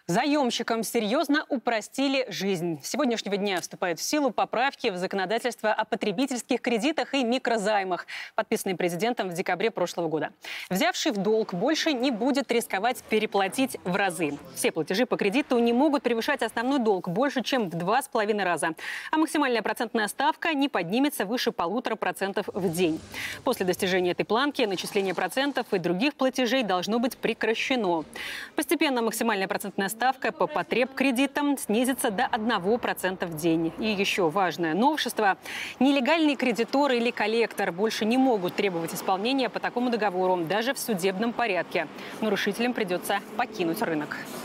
Заемщикам серьезно упростили жизнь. С сегодняшнего дня вступают в силу поправки в законодательство о потребительских кредитах и микрозаймах, подписанные президентом в декабре прошлого года. Взявший в долг больше не будет рисковать переплатить в разы. Все платежи по кредиту не могут превышать основной долг больше, чем в 2,5 раза. А максимальная процентная ставка не поднимется выше 1,5% в день. После достижения этой планки начисление процентов и других платежей должно быть прекращено. Постепенно максимальная процентная ставка по потребкредитам снизится до 1% в день. И еще важное новшество. Нелегальный кредитор или коллектор больше не могут требовать исполнения по такому договору даже в судебном порядке. Нарушителям придется покинуть рынок.